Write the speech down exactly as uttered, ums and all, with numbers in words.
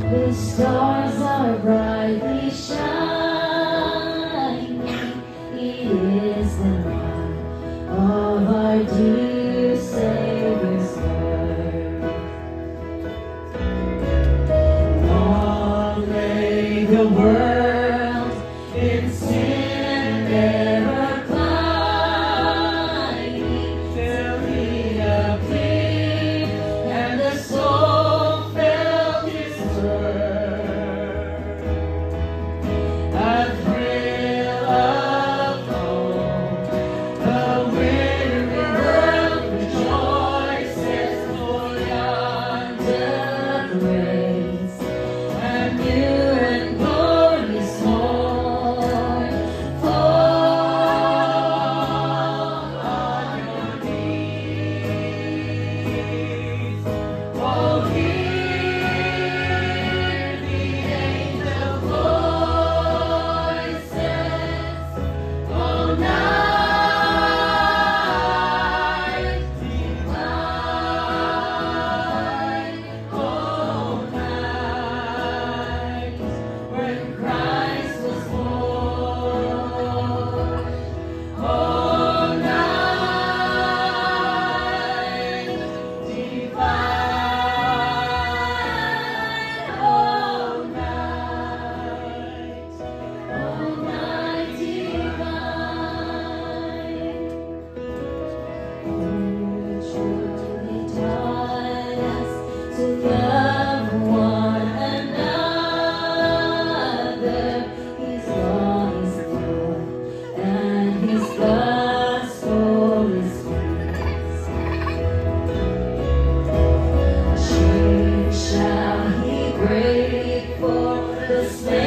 The stars are brightly shining. He is the light of our dear Savior's birth. Long lay the world in sin ever climbing, till He appeared and the soul felt His word. A thrill of hope, the weary world rejoices for yonder grace, and new and glorious morn. Fall on your knees. Oh, hear the angel voices. Oh, night divine. Oh, night when Christ was born. Oh, night divine. Oh, night. Oh, night divine. Oh, truly taught us to love one another. His law is pure and His gospel is peace. Chains shall He break, for the slave